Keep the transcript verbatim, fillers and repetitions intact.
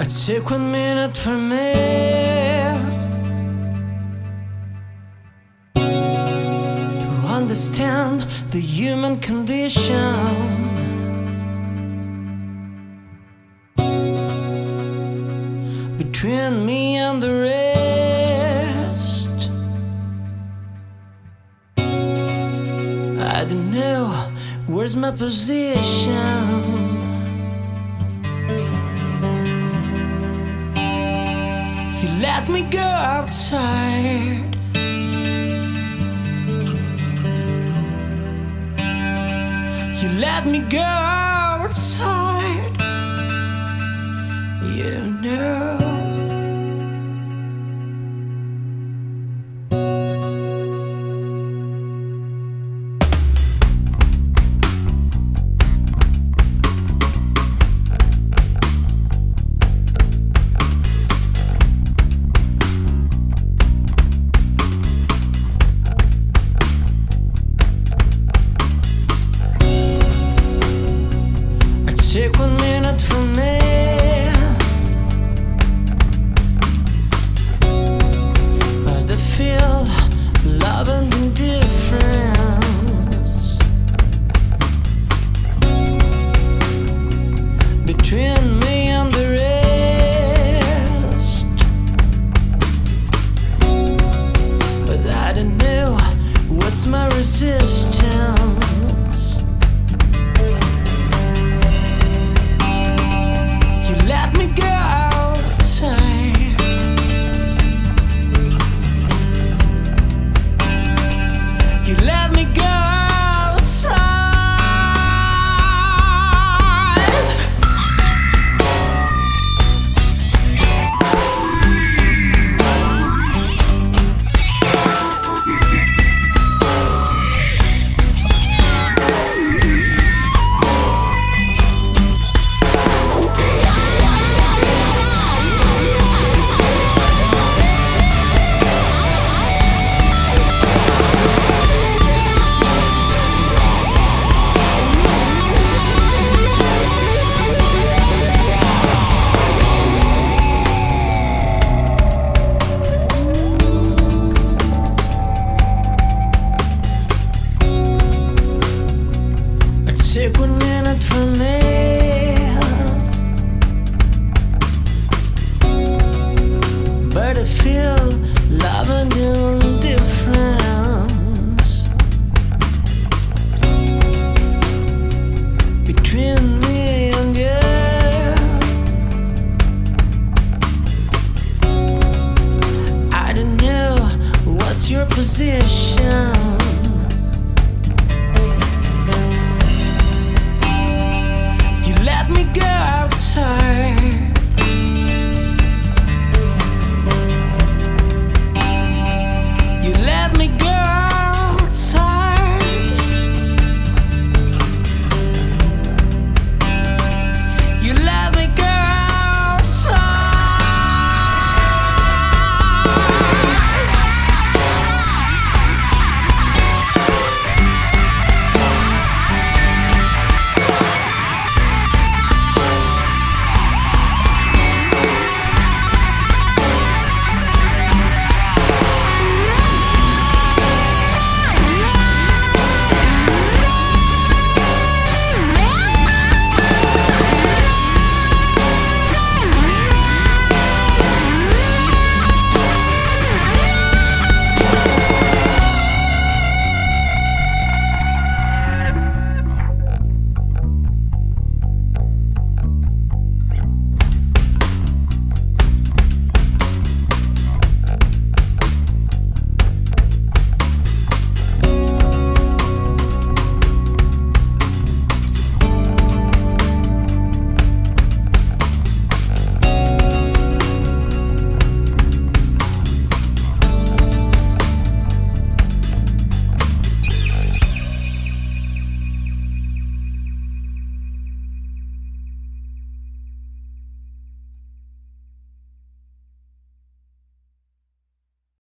Take one minute for me to understand the human condition. Between me and the rest, I don't know where's my position. You let me go outside, you let me go outside, you know. Take one minute for me, but I feel love and indifference between me and the rest. But I don't know what's my resistance. Let me go outside, you let me go outside. Take one minute for me, but I feel love and indifference between